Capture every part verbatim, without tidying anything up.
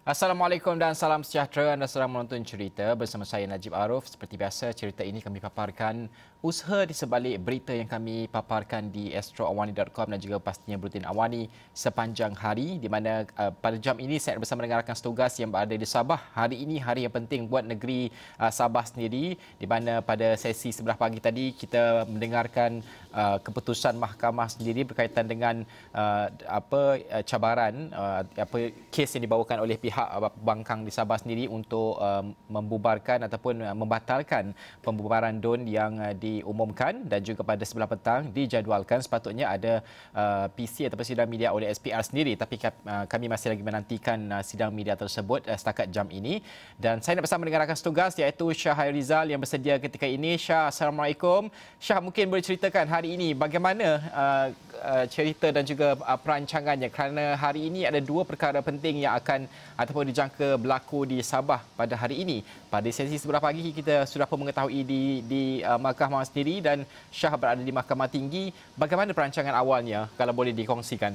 Assalamualaikum dan salam sejahtera. Anda sedang menonton cerita bersama saya Najib Aruf. Seperti biasa, cerita ini kami paparkan usaha di sebalik berita yang kami paparkan di astro awani dot com dan juga pastinya Buletin Awani sepanjang hari, di mana uh, pada jam ini saya bersama dengan rakan setugas yang berada di Sabah. Hari ini hari yang penting buat negeri uh, Sabah sendiri, di mana pada sesi sebelah pagi tadi kita mendengarkan uh, keputusan mahkamah sendiri berkaitan dengan uh, apa uh, cabaran uh, apa kes yang dibawakan oleh pihak pembangkang di Sabah sendiri untuk uh, membubarkan ataupun uh, membatalkan pembubaran D U N yang uh, diumumkan, dan juga pada sebelah petang dijadualkan sepatutnya ada uh, P C ataupun sidang media oleh S P R sendiri, tapi uh, kami masih lagi menantikan uh, sidang media tersebut uh, setakat jam ini. Dan saya nak bersama dengan rakan setugas iaitu Shah Rizal yang bersedia ketika ini. Shah, Assalamualaikum. Shah, mungkin boleh ceritakan hari ini bagaimana uh, uh, cerita dan juga uh, perancangannya, kerana hari ini ada dua perkara penting yang akan ataupun dijangka berlaku di Sabah pada hari ini. Pada sesi sebelah pagi kita sudah pun mengetahui di di uh, mahkamah sendiri, dan Shah berada di Mahkamah Tinggi. Bagaimana perancangan awalnya, kalau boleh dikongsikan?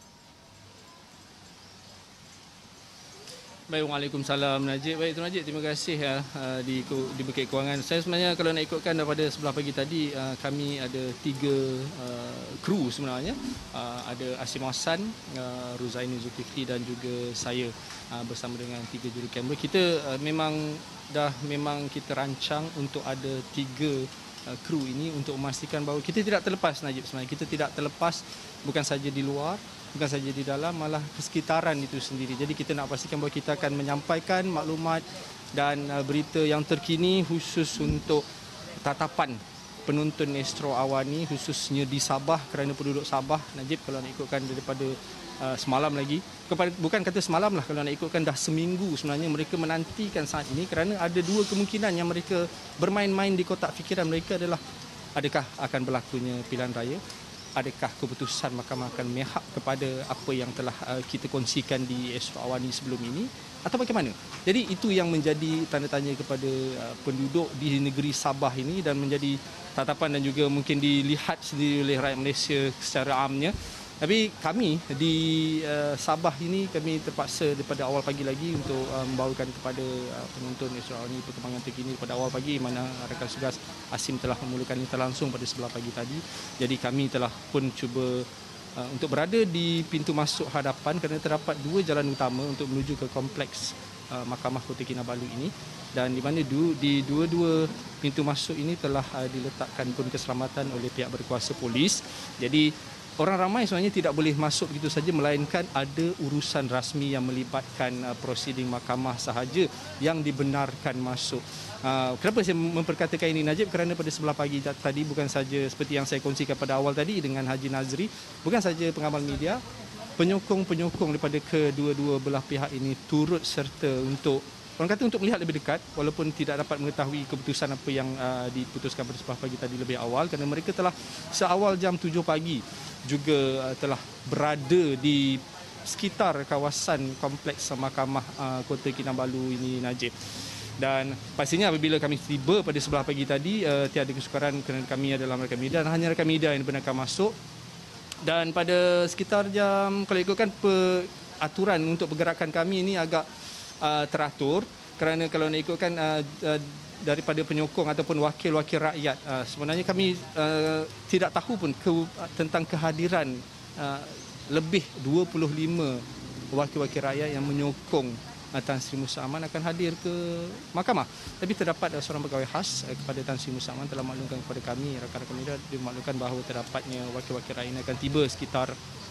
Baik, Waalaikumsalam Najib. Baik, Tuan Najib, terima kasih ya, uh, di, di Bukit Kewangan. Saya sebenarnya kalau nak ikutkan daripada sebelah pagi tadi, uh, kami ada tiga uh, kru sebenarnya. Uh, ada Asim Hassan, uh, Ruzaini Zulkifli dan juga saya uh, bersama dengan tiga juru kamera. Kita uh, memang dah memang kita rancang untuk ada tiga uh, kru ini untuk memastikan bahawa kita tidak terlepas, Najib. Sebenarnya kita tidak terlepas bukan saja di luar, bukan saja di dalam, malah kesekitaran itu sendiri. Jadi kita nak pastikan bahawa kita akan menyampaikan maklumat dan uh, berita yang terkini khusus untuk tatapan penonton Astro Awani, khususnya di Sabah, kerana penduduk Sabah, Najib, kalau nak ikutkan daripada uh, semalam lagi, kepada, bukan kata semalam lah, kalau nak ikutkan dah seminggu sebenarnya mereka menantikan saat ini, kerana ada dua kemungkinan yang mereka bermain-main di kotak fikiran mereka adalah adakah akan berlakunya pilihan raya, adakah keputusan mahkamah akan memihak kepada apa yang telah uh, kita kongsikan di Astro Awani sebelum ini, atau bagaimana? Jadi itu yang menjadi tanda tanya kepada uh, penduduk di negeri Sabah ini, dan menjadi tatapan dan juga mungkin dilihat sendiri oleh rakyat Malaysia secara amnya. Tapi kami di uh, Sabah ini, kami terpaksa daripada awal pagi lagi untuk uh, membawakan kepada uh, penonton Astro Awani perkembangan terkini pada awal pagi, mana rakan tugas Asim telah memulakan ini langsung pada sebelah pagi tadi. Jadi kami telah pun cuba uh, untuk berada di pintu masuk hadapan, kerana terdapat dua jalan utama untuk menuju ke kompleks uh, Mahkamah Kota Kinabalu ini, dan di mana du, di dua-dua pintu masuk ini telah uh, diletakkan pun keselamatan oleh pihak berkuasa polis. Jadi orang ramai sebenarnya tidak boleh masuk begitu saja, melainkan ada urusan rasmi yang melibatkan uh, prosiding mahkamah sahaja yang dibenarkan masuk. Uh, kenapa saya memperkatakan ini, Najib? Kerana pada sebelah pagi tadi, bukan saja seperti yang saya kongsikan pada awal tadi dengan Haji Nazri, bukan saja pengamal media, penyokong-penyokong daripada kedua-dua belah pihak ini turut serta untuk, orang kata, untuk melihat lebih dekat, walaupun tidak dapat mengetahui keputusan apa yang uh, diputuskan pada sebelah pagi tadi lebih awal, kerana mereka telah seawal jam tujuh pagi juga uh, telah berada di sekitar kawasan kompleks Mahkamah uh, Kota Kinabalu ini, Najib. Dan pastinya apabila kami tiba pada sebelah pagi tadi, uh, tiada kesukaran kerana kami adalah rakan media, dan hanya rakan media yang dibenarkan masuk. Dan pada sekitar jam, kalau ikutkan peraturan untuk pergerakan kami ini agak uh, teratur, kerana kalau nak ikutkan uh, uh, daripada penyokong ataupun wakil-wakil rakyat, uh, sebenarnya kami uh, tidak tahu pun ke, uh, tentang kehadiran uh, lebih dua puluh lima wakil-wakil rakyat yang menyokong uh, Tan Sri Musa Aman akan hadir ke mahkamah. Tapi terdapat uh, seorang pegawai khas uh, kepada Tan Sri Musa Aman telah maklumkan kepada kami, rakan-rakan media, dimaklumkan bahawa terdapatnya wakil-wakil rakyat akan tiba sekitar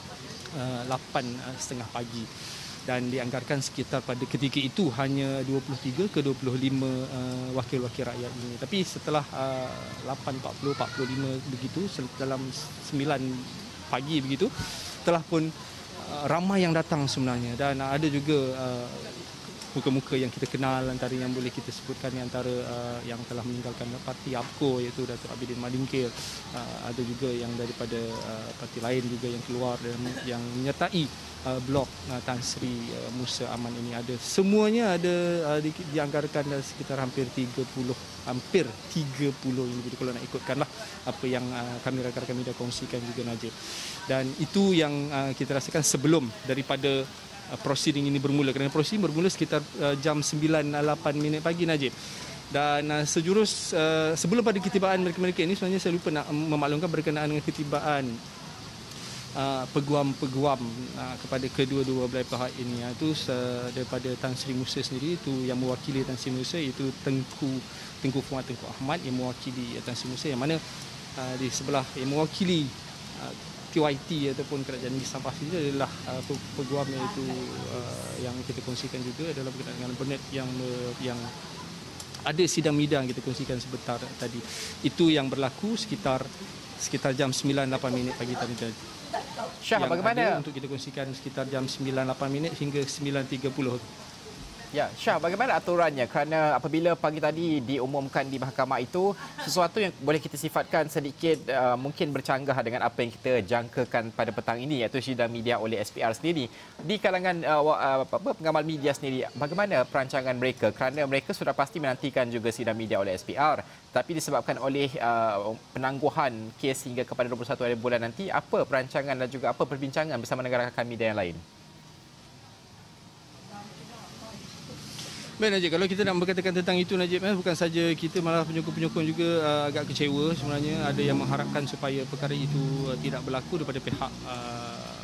uh, lapan tiga puluh pagi. Dan dianggarkan sekitar pada ketika itu hanya dua puluh tiga ke dua puluh lima uh, wakil-wakil rakyat ini. Tapi setelah uh, lapan empat puluh, empat puluh lima begitu, dalam sembilan pagi begitu, telah pun uh, ramai yang datang sebenarnya. Dan uh, ada juga uh, muka-muka yang kita kenal, antara yang boleh kita sebutkan antara uh, yang telah meninggalkan parti A P K O, iaitu Datuk Abidin Madingkir. Uh, ada juga yang daripada uh, parti lain juga yang keluar dan yang menyertai Uh, blok uh, Tan Sri uh, Musa Aman ini. Ada semuanya ada uh, di, dianggarkan uh, sekitar hampir tiga puluh, hampir tiga puluh ini, kalau nak ikutkanlah apa yang uh, kami rakan-rakan media kongsikan juga, Najib. Dan itu yang uh, kita rasakan sebelum daripada uh, proceeding ini bermula. Kerana proceeding bermula sekitar uh, jam sembilan lapan minit pagi, Najib. Dan uh, sejurus uh, sebelum pada ketibaan mereka-mereka ini, sebenarnya saya lupa nak memaklumkan berkenaan dengan ketibaan uh, peguam-peguam uh, kepada kedua-dua belah pihak ini. Itu uh, daripada Tan Sri Musa sendiri, itu yang mewakili Tan Sri Musa, iaitu Tengku Tengku Fuad Tengku Ahmad yang mewakili uh, Tan Sri Musa, yang mana uh, di sebelah yang mewakili uh, T Y T ataupun kerajaan Negeri Sabah sendiri adalah uh, peguam, iaitu uh, yang kita kongsikan juga adalah berkenaan dengan Bernard yang uh, yang ada sidang midang kita kongsikan sebentar tadi. Itu yang berlaku sekitar sekitar jam sembilan lapan minit pagi tadi. Syah, yang bagaimana untuk kita kongsikan sekitar jam sembilan lapan minit hingga sembilan tiga puluh. Ya, Syah, bagaimana aturannya? Kerana apabila pagi tadi diumumkan di mahkamah itu, sesuatu yang boleh kita sifatkan sedikit uh, mungkin bercanggah dengan apa yang kita jangkakan pada petang ini, iaitu sidang media oleh S P R sendiri. Di kalangan uh, apa, pengamal media sendiri, bagaimana perancangan mereka? Kerana mereka sudah pasti menantikan juga sidang media oleh S P R. Tapi disebabkan oleh uh, penangguhan kes hingga kepada dua puluh satu hari bulan nanti, apa perancangan dan juga apa perbincangan bersama negara-negara media yang lain? Baik, Najib, kalau kita nak berkatakan tentang itu, Najib, eh, bukan saja kita, malah penyokong-penyokong juga uh, agak kecewa sebenarnya. Ada yang mengharapkan supaya perkara itu uh, tidak berlaku daripada pihak uh,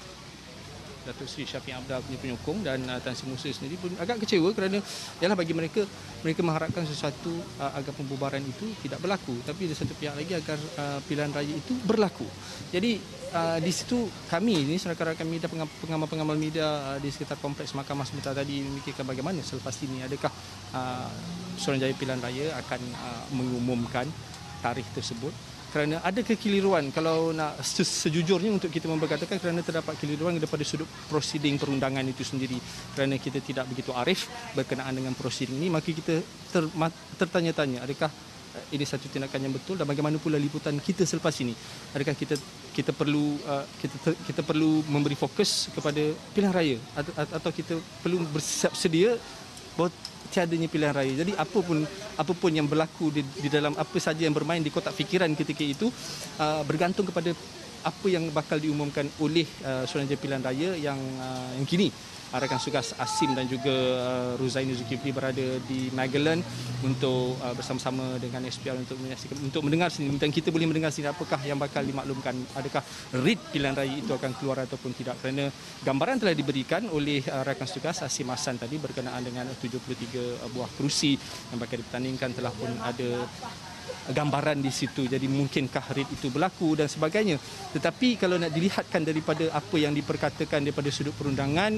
Datuk Seri Syafiq Abdal punya penyokong, dan uh, Tan Sri Musa sendiri pun agak kecewa kerana ialah bagi mereka mereka mengharapkan sesuatu uh, agar pembubaran itu tidak berlaku, tapi di satu pihak lagi agar uh, pilihan raya itu berlaku. Jadi uh, di situ kami ini rakan-rakan media, pengamal-pengamal media uh, di sekitar kompleks mahkamah sebentar tadi memikirkan bagaimana selepas ini, adakah uh, Suruhanjaya Pilihan Raya akan uh, mengumumkan tarikh tersebut. Kerana ada kekeliruan, kalau nak sejujurnya untuk kita memberkatakan, kerana terdapat kekeliruan daripada sudut prosiding perundangan itu sendiri. Kerana kita tidak begitu arif berkenaan dengan prosiding ini, maka kita ter, tertanya-tanya adakah ini satu tindakan yang betul, dan bagaimana pula liputan kita selepas ini. Adakah kita kita perlu uh, kita kita perlu memberi fokus kepada pilihan raya, atau, atau kita perlu bersiap sedia bahawa tiadanya pilihan raya. Jadi apapun apapun yang berlaku di, di dalam apa saja yang bermain di kotak fikiran ketika itu uh, bergantung kepada apa yang bakal diumumkan oleh uh, Suruhanjaya Pilihan Raya yang uh, yang kini rakan tugas Asim dan juga uh, Ruzaini Zulkifli berada di Magellan untuk uh, bersama-sama dengan S P R untuk menyaksikan, untuk mendengar sini, dan kita boleh mendengar sini apakah yang bakal dimaklumkan, adakah rit pilihan raya itu akan keluar ataupun tidak. Kerana gambaran telah diberikan oleh uh, rakan tugas Asim Hassan tadi berkenaan dengan tujuh puluh tiga buah kerusi yang bakal dipertandingkan, telah pun ada gambaran di situ. Jadi mungkinkah rit itu berlaku dan sebagainya. Tetapi kalau nak dilihatkan daripada apa yang diperkatakan daripada sudut perundangan,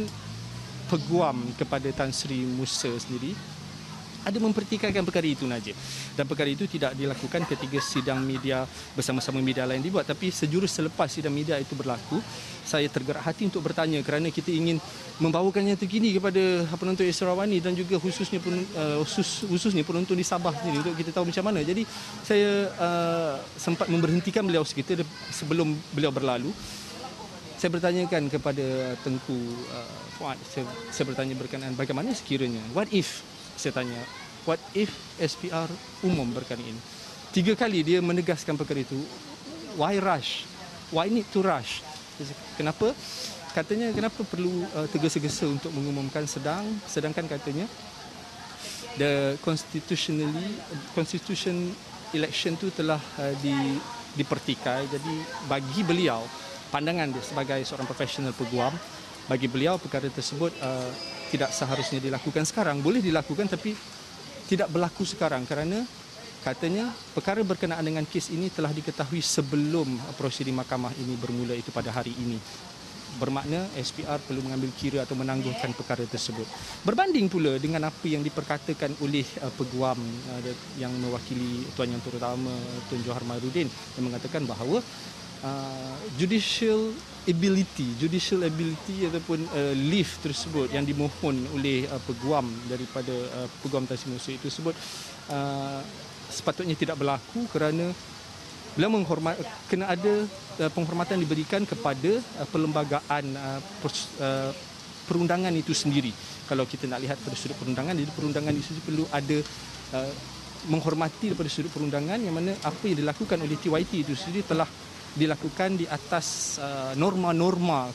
peguam kepada Tan Sri Musa sendiri ada mempertikaikan perkara itu, Najib. Dan perkara itu tidak dilakukan ketika sidang media bersama-sama media lain dibuat, tapi sejurus selepas sidang media itu berlaku, saya tergerak hati untuk bertanya, kerana kita ingin membawakan yang terkini kepada penonton Esrawani dan juga khususnya uh, khusus, khususnya penonton di Sabah sendiri, untuk kita tahu macam mana. Jadi saya uh, sempat memberhentikan beliau sekitar sebelum beliau berlalu. Saya bertanyakan kepada Tengku uh, Fuad, saya, saya bertanya berkenaan bagaimana sekiranya, what if, saya tanya, what if S P R umum perkara ini. Tiga kali dia menegaskan perkara itu. Why rush? Why need to rush? Kenapa? Katanya kenapa perlu uh, tergesa-gesa untuk mengumumkan, sedang sedangkan katanya the constitutionally constitution election tu telah uh, di dipertikai. Jadi bagi beliau, pandangan dia sebagai seorang profesional peguam, bagi beliau perkara tersebut uh, tidak seharusnya dilakukan sekarang. Boleh dilakukan tapi tidak berlaku sekarang, kerana katanya perkara berkenaan dengan kes ini telah diketahui sebelum prosedur mahkamah ini bermula, itu pada hari ini. Bermakna S P R perlu mengambil kira atau menangguhkan perkara tersebut. Berbanding pula dengan apa yang diperkatakan oleh uh, peguam uh, yang mewakili Tuan Yang Terutama Tun Johar Mahyarudin, yang mengatakan bahawa uh, judicial ability, judicial ability ataupun uh, leave tersebut yang dimohon oleh uh, peguam daripada uh, peguam Tan Sri Musa itu tersebut uh, sepatutnya tidak berlaku, kerana beliau menghormat, kena ada uh, penghormatan diberikan kepada uh, perlembagaan uh, pers, uh, perundangan itu sendiri. Kalau kita nak lihat pada sudut perundangan, jadi perundangan itu perlu ada uh, menghormati daripada sudut perundangan, yang mana apa yang dilakukan oleh T Y T itu sendiri telah dilakukan di atas uh, norma-norma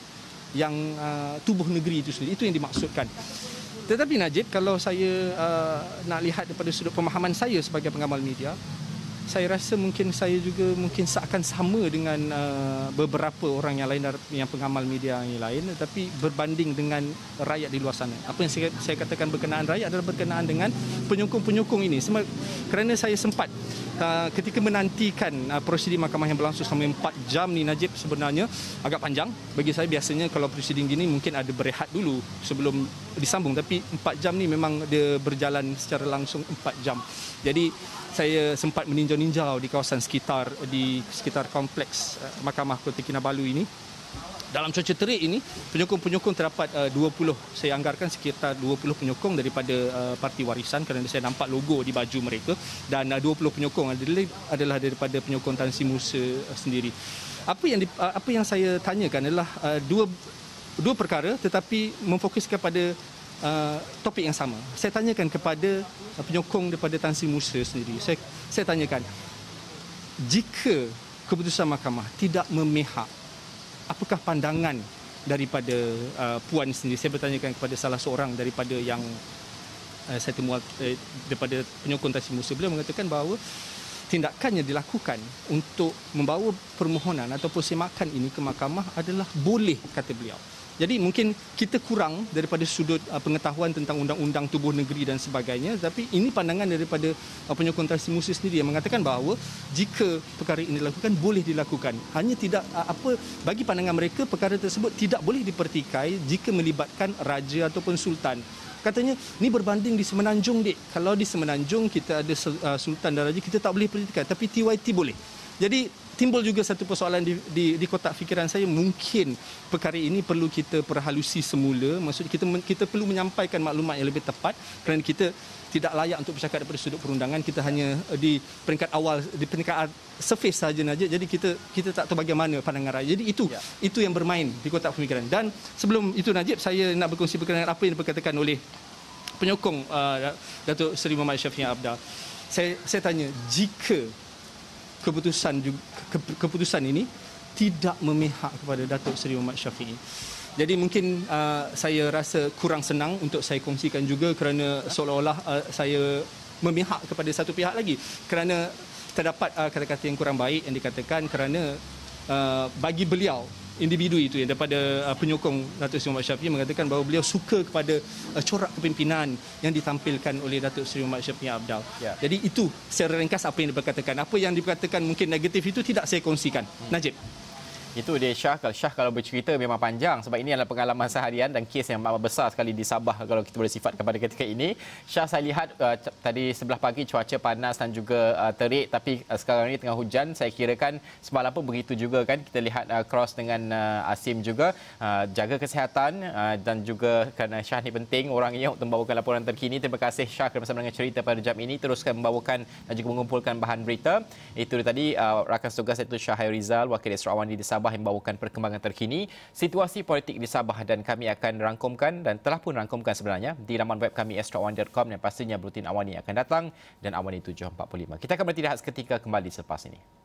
yang uh, tubuh negeri itu sendiri. Itu yang dimaksudkan. Tetapi Najib, kalau saya uh, nak lihat daripada sudut pemahaman saya sebagai pengamal media, saya rasa mungkin saya juga mungkin akan sama dengan uh, beberapa orang yang lain yang pengamal media yang lain, tetapi berbanding dengan rakyat di luar sana. Apa yang saya, saya katakan berkenaan rakyat adalah berkenaan dengan penyokong-penyokong ini. Sebab kerana saya sempat uh, ketika menantikan uh, prosiding mahkamah yang berlangsung selama empat jam ni Najib, sebenarnya agak panjang. Bagi saya biasanya kalau prosiding gini mungkin ada berehat dulu sebelum disambung, tapi empat jam ni memang dia berjalan secara langsung empat jam. Jadi saya sempat meninjau-ninjau di kawasan sekitar di sekitar kompleks uh, Mahkamah Kota Kinabalu ini. Dalam cuaca terik ini, penyokong-penyokong terdapat uh, dua puluh, saya anggarkan sekitar dua puluh penyokong daripada uh, Parti Warisan kerana saya nampak logo di baju mereka, dan uh, dua puluh penyokong adalah, adalah daripada penyokong Tan Sri Musa uh, sendiri. Apa yang di, uh, apa yang saya tanyakan adalah uh, dua dua perkara tetapi memfokuskan pada Uh, topik yang sama. Saya tanyakan kepada uh, penyokong daripada Tan Sri Musa sendiri. Saya, saya tanyakan, jika keputusan mahkamah tidak memihak, apakah pandangan daripada uh, Puan sendiri? Saya bertanyakan kepada salah seorang daripada yang uh, saya temu uh, daripada penyokong Tan Sri Musa. Beliau mengatakan bahawa tindakan yang dilakukan untuk membawa permohonan ataupun semakan ini ke mahkamah adalah boleh, kata beliau. Jadi mungkin kita kurang daripada sudut uh, pengetahuan tentang undang-undang tubuh negeri dan sebagainya, tapi ini pandangan daripada uh, penyokong Tan Sri Musa sendiri yang mengatakan bahawa jika perkara ini dilakukan, boleh dilakukan. Hanya tidak uh, apa bagi pandangan mereka, perkara tersebut tidak boleh dipertikai jika melibatkan raja ataupun sultan. Katanya, ni berbanding di Semenanjung, Dik. Kalau di Semenanjung kita ada uh, sultan dan raja, kita tak boleh pertikai, tapi T Y T boleh. Jadi timbul juga satu persoalan di, di, di kotak fikiran saya, mungkin perkara ini perlu kita perhalusi semula. Maksudnya kita kita perlu menyampaikan maklumat yang lebih tepat kerana kita tidak layak untuk bercakap daripada sudut perundangan. Kita hanya di peringkat awal, di peringkat surface saja Najib. Jadi kita kita tak tahu bagaimana pandangan rakyat. Jadi itu ya. itu yang bermain di kotak pemikiran. Dan sebelum itu Najib, saya nak berkongsi berkenaan apa yang diperkatakan oleh penyokong uh, Datuk Seri Muhammad Shafie Apdal. Saya saya tanya, jika keputusan keputusan ini tidak memihak kepada Datuk Seri Muhammad Shafie. Jadi mungkin uh, saya rasa kurang senang untuk saya kongsikan juga kerana seolah-olah uh, saya memihak kepada satu pihak lagi. Kerana terdapat uh, kata-kata yang kurang baik yang dikatakan kerana uh, bagi beliau, individu itu yang daripada uh, penyokong Datuk Seri Muhammad Shafie mengatakan bahawa beliau suka kepada uh, corak kepimpinan yang ditampilkan oleh Datuk Seri Muhammad Shafie Apdal. Ya. Jadi itu secara ringkas apa yang diperkatakan. Apa yang diperkatakan mungkin negatif itu tidak saya kongsikan. Hmm. Najib. Itu dia Syah. Kalau Syah kalau bercerita memang panjang sebab ini adalah pengalaman seharian dan kes yang amat besar sekali di Sabah kalau kita boleh sifat kepada ketika ini. Syah, saya lihat uh, tadi sebelah pagi cuaca panas dan juga uh, terik, tapi uh, sekarang ini tengah hujan. Saya kirakan semalam pun begitu juga kan. Kita lihat uh, cross dengan uh, Asim juga. Uh, jaga kesihatan uh, dan juga kerana Syah ni penting orangnya untuk membawakan laporan terkini. Terima kasih Syah kerana bersama dengan cerita pada jam ini. Teruskan membawakan dan juga mengumpulkan bahan berita. Itu tadi uh, rakan tugas iaitu Syah Hairizal, Wakil Astro Awani di Sabah yang membawakan perkembangan terkini situasi politik di Sabah, dan kami akan rangkumkan dan telah pun rangkumkan sebenarnya di laman web kami astro awani dot com dan pastinya Buletin Awani akan datang dan Awani tujuh empat puluh lima. Kita akan berhenti rehat seketika, kembali selepas ini.